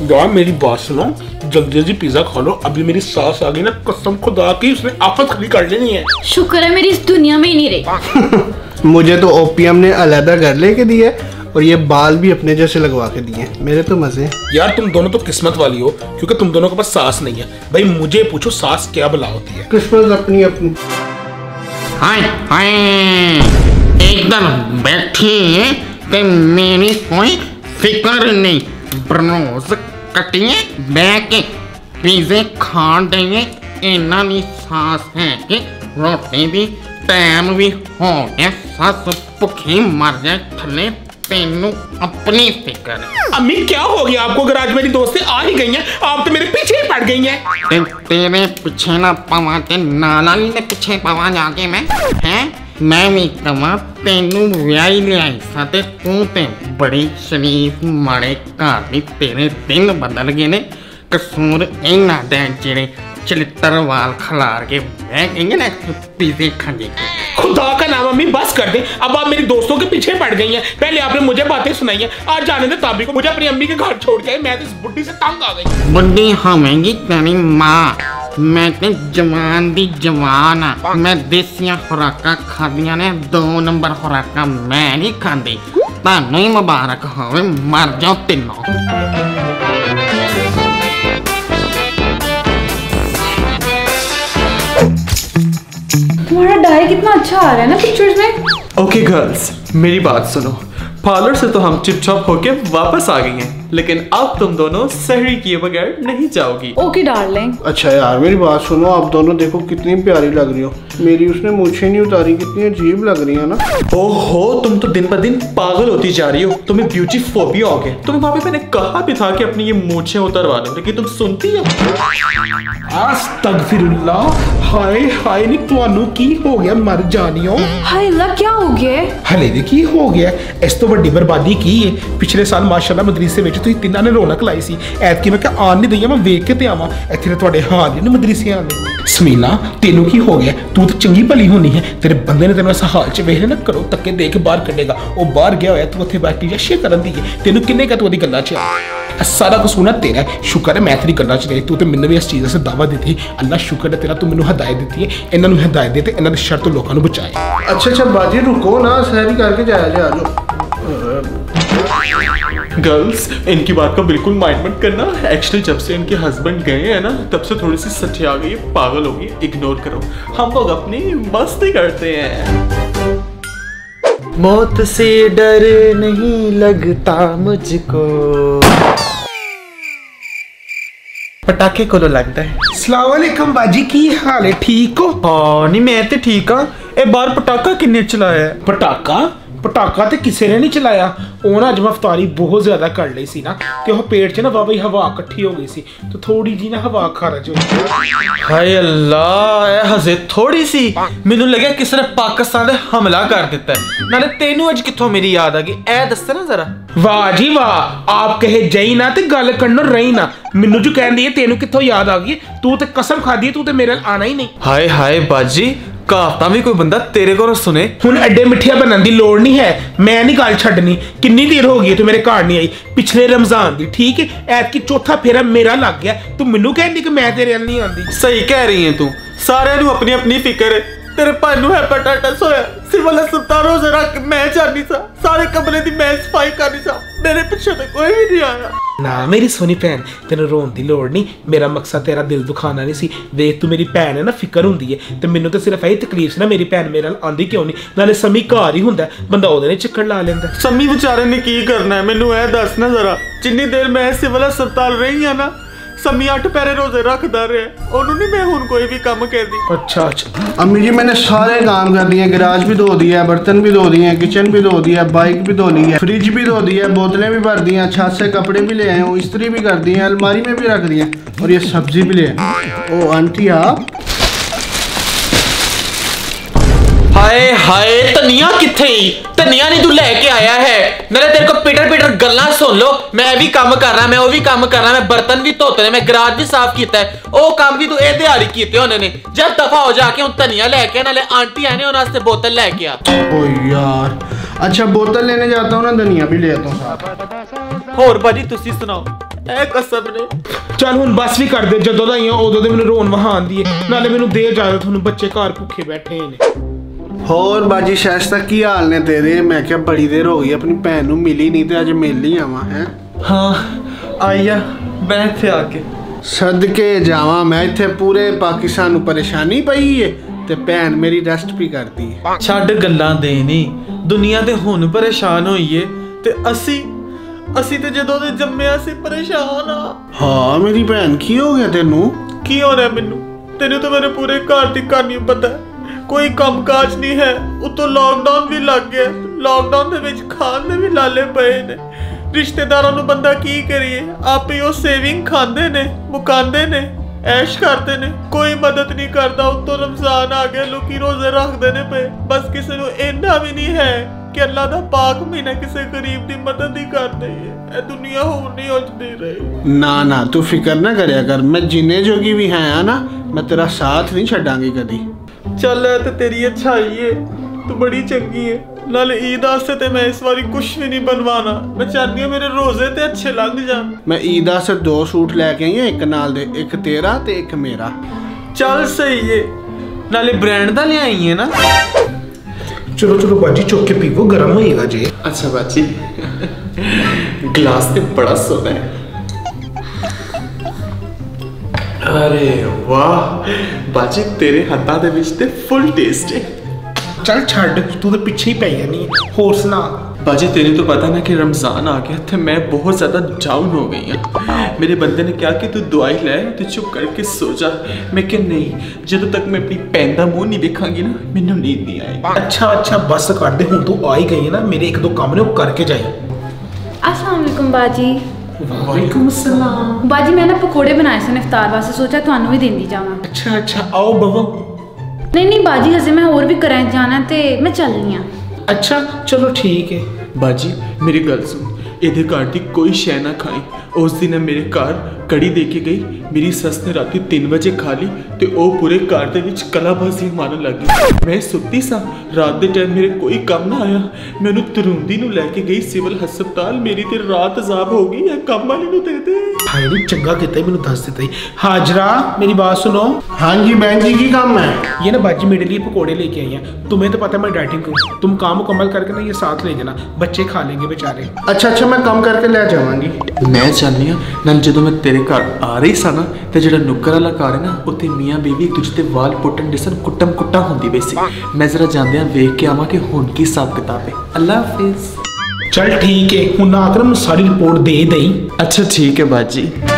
यार मेरी बात सुनो, जल्दी जल्दी पिज्जा खा लो, अभी मेरी सास आ गई ना, कसम खुदा की उसने आफत खड़ी कर लेनी है। शुक्र है मेरी इस दुनिया में ही नहीं रही। मुझे तो ओपीएम ने अलहदा घर लेके दिया और ये बाल भी अपने जैसे लगवा के दिए, मेरे तो मजे। यार तुम दोनों तो किस्मत वाली हो, क्योंकि तुम दोनों के पास सास नहीं है। भाई मुझे पूछो सास क्या बला होती है। किस्मत अपनी अपनी। हाय हाय, एकदम बैठी ते मेरी कोई फिक्र नहीं। ब्रोज कटिए बैके पिज़्ज़े खान देंगे। इन्ना नी सास है कि रोटी भी टाइम भी हो गया, सस भुखी मर जाए थले, तेनू अपनी फिक्र है। अम्मी क्या हो गया आपको? अगर आज मेरी दोस्तें आ ही गई हैं, आप तो मेरे पीछे ही पड़ गई हैं। तेरे पीछे ना पवा ते नाना ही ने पीछे पवा जाके मैं मैं भी कमा तेनू व्याई लियाई सा ते तू ते बड़ी शरीफ माड़े घर दी तेरे दिन बदल गए ने। कसूर इन्ना दे जेड़े चलित्र वाल खलार के बह गई ना पिज़्ज़े खाने के। खुदा का नाम अम्मी बस कर दे, अब आप मेरी दोस्तों के पीछे पड़ गई हैं। पहले आपने मुझे बातें सुनाई हैं, आज जाने दे ताबी को, मुझे अपनी अम्मी के घर छोड़ के मैं तो इस बुड्ढी से तंग आ गई। बुड्ढी होवेगी तेरी माँ, मैं ते जवान दी जवान आ। मैं देसियां खुराकां खादियां ने, 2 नंबर खुराकां मैं नहीं खांदी। तानू ही मुबारक होवे, मर जाओ तीनों। तुम्हारा डाई कितना अच्छा आ रहा है ना पिक्चर्स में। ओके गर्ल्स, मेरी बात सुनो। पार्लर से तो हम चिपचाप होके वापस आ गई हैं, लेकिन अब तुम दोनों सहरी किए बगैर नहीं जाओगी। Okay darling. अच्छा यार मेरी बात सुनो, आप दोनों देखो कितनी प्यारी लग रही हो। मेरी उसने मूछें नहीं उतारी, कितनी अजीब लग रही है ना। ओहो, तुम तो दिन ब दिन पागल होती जा रही हो, तुम्हें ब्यूटी फोबिया हो गया। तुम्हें वहां पे मैंने कहा भी था कि अपनी ये मूछें उतरवा लो, लेकिन तुम सुनती हो। अस्तगफिरुल्लाह, हाय हाय नी तुहानू की हो गया मर जानियो। हाय अल्लाह क्या हो गया? हले भी की हो गया, इस तो बड़ी बर्बादी की है। पिछले साल माशाल्लाह मदरसे ਵਿੱਚ ਤੁਸੀਂ ਤਿੰਨਾਂ ਨੇ ਰੌਣਕ ਲਾਈ ਸੀ, ਐਤਕੀ ਮੈਂ ਕਿਹਾ ਆਣ ਨਹੀਂ ਦਈਆਂ, ਮੈਂ ਵੇਖ ਕੇ ਤੇ ਆਵਾਂ। ਇੱਥੇ ਤੇ ਤੁਹਾਡੇ ਹਾਲ ਨੇ ਮਦਰਸੇ ਆਲੇ। ਸਮੀਨਾ ਤੈਨੂੰ ਕੀ ਹੋ ਗਿਆ? ਤੂੰ ਤਾਂ ਚੰਗੀ ਭਲੀ ਹੋਣੀ ਹੈ, ਤੇਰੇ ਬੰਦੇ ਨੇ ਤੈਨੂੰ ਇਸ ਹਾਲ 'ਚ ਵੇਖ ਨਾ ਕਰੋ ਧੱਕੇ ਦੇ ਕੇ ਬਾਹਰ ਕੱਢੇਗਾ। ਉਹ ਬਾਹਰ ਗਿਆ ਹੋਇਆ, ਤੂੰ ਉੱਥੇ ਬੈਠ ਕੇ ਜਸ਼ੇ ਕਰਨ ਦੀ ਹੈ। ਤੈਨੂੰ ਕਿੰਨੇ ਕਾ ਤੂੰ ਉਹਦੀ ਗੱਲਾਂ 'ਚ ਸਾਰਾ ਕਸੂਰ ਨਾ ਤੇਰਾ। ਸ਼ੁਕਰ ਹੈ ਮੈਂ ਤੇਰੀ ਗੱਲਾਂ 'ਚ ਰਹੀ, ਤੂੰ ਤੇ ਮੈਨੂੰ ਵੀ ਇਸ ਚੀਜ਼ ਦਾ ਦਾਵਾ ਦਿੱਤੀ। ਅੱਲਾ ਸ਼ੁਕਰ ਹੈ ਤੇਰਾ, ਤੂੰ ਮੈਨੂੰ ਹਦਾਇਤ ਦਿੱਤੀ ਹੈ। ਇਹਨਾਂ ਨੂੰ ਹਦਾਇਤ ਦੇ ਤੇ ਇਹਨਾਂ ਦੇ ਸ਼ਰ ਤੋਂ ਲੋਕਾਂ ਨੂੰ ਬਚਾਏ। अच्छा अच्छा बाजी रुको ना, सहरी करके जाया जा। गर्ल्स, इनकी बात का बिल्कुल माइंड मत करना। एक्चुअली जब से इनके हस्बैंड गए हैं ना, तब से थोड़ी सी सच्ची आ गई, पागल हो गई। इग्नोर करो, हम लोग अपनी मस्ती करते हैं। मौत से डर नहीं लगता मुझको, पटाखे को लगता है। अस्सलाम वालेकुम बाजी, की हाल है? ठीक हो? हाँ नहीं, मैं तो ठीक हाँ। ए बार पटाखा किन्ने चलाया है? ਪਟਾਕਾ ਤੇ ਕਿਸੇ ਨੇ ਨਹੀਂ ਚਲਾਇਆ। ਉਹ ਨਾ ਅੱਜ ਮੈਂ ਅਫਤਾਰੀ ਬਹੁਤ ਜ਼ਿਆਦਾ ਕਰ ਲਈ ਸੀ ਨਾ, ਤੇ ਉਹ ਪੇਟ 'ਚ ਨਾ ਵਾਵਾ ਹੀ ਹਵਾ ਇਕੱਠੀ ਹੋ ਗਈ ਸੀ, ਤੇ ਥੋੜੀ ਜੀ ਨਾ ਹਵਾ ਖਾਰਜ ਹੋਈ। ਹਾਏ ਅੱਲਾ, ਇਹ ਹਜੇ ਥੋੜੀ ਸੀ, ਮੈਨੂੰ ਲੱਗਿਆ ਕਿਸੇ ਨੇ ਪਾਕਿਸਤਾਨ ਦੇ ਹਮਲਾ ਕਰ ਦਿੱਤਾ। ਨਾਲੇ ਤੈਨੂੰ ਅੱਜ ਕਿੱਥੋਂ ਮੇਰੀ ਯਾਦ ਆ ਗਈ, ਇਹ ਦੱਸ ਨਾ ਜ਼ਰਾ। ਵਾਹ ਜੀ ਵਾਹ, ਆਪ ਕਹੇ ਜਾਈ ਨਾ ਤੇ ਗੱਲ ਕਰਨੋਂ ਰਹੀ ਨਾ। ਮੈਨੂੰ ਜੋ ਕਹਿੰਦੀ ਹੈ ਤੈਨੂੰ ਕਿੱਥੋਂ ਯਾਦ ਆ ਗਈ, ਤੂੰ ਤੇ ਕਸਮ ਖਾਦੀ ਤੂੰ ਤੇ ਮੇਰੇ ਨਾਲ ਆਣਾ ਹੀ ਨਹੀਂ। ਹਾਏ ਹਾਏ ਬਾਜੀ, ਕਹਾਵਤਾਂ ਵੀ ਕੋਈ ਬੰਦਾ ਤੇਰੇ ਕੋਲੋਂ ਸੁਣੇ। ਹੁਣ ਐਡੇ ਮਿੱਠੀਆਂ ਬਣਨ ਦੀ ਲੋੜ ਨਹੀਂ ਹੈ, ਮੈਂ ਨਹੀਂ ਗੱਲ ਛੱਡਣੀ। ਕਿੰਨੀ ਦੇਰ ਹੋ ਗਈ ਤੂੰ ਮੇਰੇ ਘਰ ਨਹੀਂ ਆਈ, ਪਿਛਲੇ ਰਮਜ਼ਾਨ ਦੀ, ਠੀਕ ਹੈ? ਐਤਕੀ ਚੌਥਾ ਫੇਰਾ ਮੇਰਾ ਲੱਗ ਗਿਆ, ਤੂੰ ਮੈਨੂੰ ਕਹਿੰਦੀ ਕਿ ਮੈਂ ਤੇਰੇ ਨਾਲ ਨਹੀਂ ਆਉਂਦੀ। ਸਹੀ ਕਹਿ ਰਹੀ ਹੈ ਤੂੰ, ਸਾਰਿਆਂ ਨੂੰ ਆਪਣੀ ਆਪਣੀ ਫਿਕਰ ਹੈ। तेरे भानू हेपेटाइटिस होया, सिविल अस्पताल हो जरा, मैं जानी सा, सारे कमरे दी मैं सफाई करनी सा, मेरे पीछे तो कोई भी नहीं आया। ना मेरी सोनी भैन, तेन रोन की लोड़ नहीं, मेरा मकसद तेरा दिल दुखाना नहीं सी। देख तू मेरी भैन है ना, फिक्र होंदी है, ते मैनू तो सिर्फ यही तकलीफ सी ना, मेरी भैन मेरे नाल आंदी क्यों नहीं? नाले समी घर ही हुंदा, बंदा ओदे ने चक्कर ला लैंदा। समी बेचारे ने की करना है, मैनू ए दस ना जरा। जिन्नी देर मैं सिविल अस्पताल रही है ना, समी 8 पैरे रोजे रखदा रहा, ओनू नहीं मैं हुन कोई भी काम कहदी। अच्छा अच्छा अम्मी जी, मैंने सारे काम कर दिए, गैराज भी धो दिया, बर्तन भी धो दिए, किचन भी धो दिया, बाइक भी धो ली है, फ्रिज भी धो दिया, बोतलें भी भर दी हैं, छत से कपड़े भी ले आए हूँ, इस्त्री भी कर दी है, अलमारी में भी रख दिए, और ये सब्जी भी ले आए। ओ आंटी आप? हाय हाय, धनिया किथे? धनिया नहीं तू लेके आया है? मेरे तेरे को पीटर पीटर गल्ला सुन लो, मैं भी काम कर रहा, मैं वो भी काम कर रहा, मैं बर्तन भी धोते, मैं गराज भी साफ किया है, वो काम भी तू ए दिहाड़ी कीते उन्होंने। जब दफा हो जाके उन धनिया लेके, नाले आंटी आने उन्होंने वास्ते बोतल लेके आ। ओ यार, अच्छा बोतल लेने जाता हूँ ना, धनिया भी ले आता हूँ साथ। होर बाजी तुसी सुनाओ, ਇਹ ਕਸਮ ਨੇ। ਚੱਲ ਹੁਣ ਬਸ ਵੀ ਕਰ ਦੇ, ਜਦੋਂ ਦਾ ਆਈਆਂ ਉਦੋਂ ਦੇ ਮੈਨੂੰ ਰੋਣ ਵਹਾਉਂਦੀ ਹੈ। ਨਾਲੇ ਮੈਨੂੰ ਦੇ ਇਜਾਜ਼ਤ, ਹੁਣ ਬੱਚੇ ਘਰ ਭੁੱਖੇ ਬੈਠੇ ਨੇ। ਹੋਰ ਬਾਜੀ ਸ਼ਾਇਸਤਾ ਕੀ ਹਾਲ ਨੇ ਤੇਰੇ? ਮੈਂ ਕਿਹਾ ਬੜੀ ਦੇਰ ਹੋ ਗਈ ਆਪਣੀ ਭੈਣ ਨੂੰ ਮਿਲੀ ਨਹੀਂ ਤੇ ਅੱਜ ਮਿਲ ਹੀ ਆਵਾਂ। ਹੈ ਹਾਂ ਆਈਆ ਮੈਂ ਇੱਥੇ ਆ ਕੇ ਸਦਕੇ ਜਾਵਾਂ। ਮੈਂ ਇੱਥੇ ਪੂਰੇ ਪਾਕਿਸਤਾਨ ਨੂੰ ਪਰੇਸ਼ਾਨੀ ਪਈ ਏ ਤੇ ਭੈਣ ਮੇਰੀ ਰੈਸਟ ਵੀ ਕਰਦੀ ਹੈ। ਛੱਡ ਗੱਲਾਂ ਦੇ ਨਹੀਂ, ਦੁਨੀਆ ਤੇ ਹੁਣ ਪਰੇਸ਼ਾਨ ਹੋਈ ਏ ਤੇ ਅਸੀਂ ਤੇ ਜਦੋਂ ਦੇ ਜੰਮਿਆ ਸੀ ਪਰੇਸ਼ਾਨ ਆ। ਹਾਂ ਮੇਰੀ ਭੈਣ ਕੀ ਹੋ ਗਿਆ ਤੈਨੂੰ? ਕੀ ਹੋ ਰਿਹਾ ਮੈਨੂੰ? ਤੈਨੂੰ ਤਾਂ ਮੇਰੇ ਪੂਰੇ ਘਰ ਦੀ ਕਹਾਣੀ ਪਤਾ ਹੈ। ਕੋਈ ਕੰਮਕਾਜ ਨਹੀਂ ਹੈ, ਉਤੋਂ ਲਾਕਡਾਊਨ ਵੀ ਲੱਗ ਗਿਆ। ਲਾਕਡਾਊਨ ਦੇ ਵਿੱਚ ਖਾਣ ਦੇ ਵੀ ਲਾਲੇ ਪਏ ਨੇ। ਰਿਸ਼ਤੇਦਾਰਾਂ ਨੂੰ ਬੰਦਾ ਕੀ ਕਰੀਏ, ਆਪੇ ਉਹ ਸੇਵਿੰਗ ਖਾਂਦੇ ਨੇ, ਮੁਕਾਉਂਦੇ ਨੇ, ਐਸ਼ ਕਰਦੇ ਨੇ, ਕੋਈ ਮਦਦ ਨਹੀਂ ਕਰਦਾ। ਉਤੋਂ ਰਮਜ਼ਾਨ ਆ ਗਿਆ, ਲੋਕੀ ਰੋਜ਼ੇ ਰੱਖਦੇ ਨੇ ਪਏ। ਬਸ ਕਿਸੇ ਨੂੰ ਇੰਨਾ ਵੀ ਨਹੀਂ ਹੈ ਕਿ ਅੱਲਾ ਦਾ ਪਾਕ ਮਹੀਨਾ ਕਿਸੇ ਗਰੀਬ ਦੀ ਮਦਦ ਹੀ ਕਰ ਦਈਏ। ਇਹ ਦੁਨੀਆ ਹੋਰ ਨਹੀਂ ਉਜਦੀ ਰਹੀ। ਨਾ ਤੂੰ ਫਿਕਰ ਨਾ ਕਰਿਆ ਕਰ, ਮੈਂ ਜਿੰਨੇ ਜੋਗੀ ਵੀ ਹੈ ਨਾ, ਮੈਂ ਤੇਰਾ ਸਾਥ ਨਹੀਂ ਛੱਡਾਂਗੀ ਕਦੀ। ਚੱਲ ਤੇ ਤੇਰੀ ਅੱਛਾਈ ਏ, ਤੂੰ ਬੜੀ ਚੰਗੀ ਏ। ਨਾਲੇ ਈਦ ਵਾਸਤੇ ਤੇ ਮੈਂ ਇਸ ਵਾਰੀ ਕੁਛ ਵੀ ਨਹੀਂ ਬਣਵਾਣਾ। ਮੈਂ ਚਾਹਨੀ ਹਾਂ ਮੇਰੇ ਰੋਜ਼ੇ ਤੇ ਅੱਛੇ ਲੰਘ ਜਾਣ। ਮੈਂ ਈਦ ਵਾਸਤੇ 2 ਸੂਟ ਲੈ ਕੇ ਆਈ ਹਾਂ, ਇੱਕ ਨਾਲ ਦੇ, ਇੱਕ ਤੇਰਾ ਤੇ ਇੱਕ ਮੇਰਾ। ਚੱਲ ਸਹੀ ਏ, ਨਾਲੇ ਬ੍ਰਾਂਡ ਦਾ ਲਿਆਈ ਏ ਨਾ। ਚਲੋ ਬਾਜੀ, ਚੁੱਕ ਕੇ ਪੀਵੋ, ਗਰਮ ਹੋਏਗਾ ਜੀ। ਅੱਛਾ ਬਾਜੀ, ਗਲਾਸ ਤੇ ਬੜਾ ਸੋਹਣਾ ਹੈ। ਅਰੇ ਵਾਹ ਬਾਜੀ, ਤੇਰੇ ਹੱਥਾਂ ਦੇ ਵਿੱਚ ਤੇ ਫੁੱਲ ਟੇਸਟ ਹੈ। ਚੱਲ ਛੱਡ, ਤੂੰ ਤਾਂ ਪਿੱਛੇ ਹੀ ਪੈ ਜਾਨੀ ਹੈ। ਹੋਰ ਸੁਣਾ बाजी तेरे तो पता ना कि रमज़ान आ गया तो मैं बहुत ज़्यादा डाउन हो गई हाँ। मेरे बंदे ने कहा कि तू दवाई ले, तू चुप करके सो जा। मैं क्या नहीं, जब तक मैं अपनी भैन का मुँह नहीं देखा ना, मैनू नींद नहीं आई। अच्छा बस कर दे, हुण तू आ ही गई है ना, मेरे 1-2 काम ने वो करके जाए। अस्सलाम वालेकुम बाजी। वालेकुम अस्सलाम। बाजी मैं ना पकोड़े बनाए सन इफ्तार वास्ते, सोचा तुहानू भी देंदी जावां। अच्छा आओ बवो। नहीं बाजी, हजे मैं होर भी घरें जाना ते मैं चलनी आ। अच्छा चलो ठीक है। बाजी मेरी गल सुन, ਇਹਦੇ ਘਰ ਦੀ ਕੋਈ ਸ਼ੈ ਨਾ ਖਾਈ। ਉਸ ਦਿਨ ਮੇਰੇ ਘਰ ਕੜੀ ਦੇ ਕੇ ਗਈ, ਮੇਰੀ ਸੱਸ ਨੇ ਰਾਤੀ 3 ਵਜੇ ਖਾ ਲਈ ਤੇ ਉਹ ਪੂਰੇ ਘਰ ਦੇ ਵਿੱਚ ਕਲਾਬਾਜ਼ੀ ਮਾਰਨ ਲੱਗ ਗਈ। ਮੈਂ ਸੁੱਤੀ ਸਾਂ, ਰਾਤ ਦੇ ਟਾਈਮ ਮੇਰੇ ਕੋਈ ਕੰਮ ਨਾ ਆਇਆ। ਮੈਨੂੰ ਤਰੁੰਦੀ ਨੂੰ ਲੈ ਕੇ ਗਈ ਸਿਵਲ ਹਸਪਤਾਲ, ਮੇਰੀ ਤੇ ਰਾਤ ਅਜ਼ਾਬ ਹੋ ਗਈ। ਇਹ ਕੰਮ ਵਾਲੀ ਨੂੰ ਦੇ ਦੇ। हाय नहीं चंगा कहता है, मैंने दस देता ही। हाजरा मेरी बात सुनो। हाँ जी बहन जी, की काम है? ये ना बाजी मेरे लिए पकोड़े लेके आई हैं। तुम्हें तो पता है मैं डाइटिंग करूँ, तुम काम मुकम्मल करके ना ये साथ ले जाना, बच्चे खा लेंगे बेचारे। अच्छा मैं कम करके ले जावांगी। मैं चाहनी हाँ नाल जदों मैं तेरे घर आ रही सा ना, ते जिहड़ा नुक्कर वाला घर है ना, उत्थे मियाँ बीवी एक दूजे दे वाल पुट्टन दिसन, कुट्टम कुट्टा होंदी पई सी। मैं जरा जांदियां वेख के आवां कि हुण की हिसाब किताब है। अल्लाह हाफिज़। चल ठीक है, हुण ना कर, मैं सारी रिपोर्ट दे दई। अच्छा ठीक है बाजी।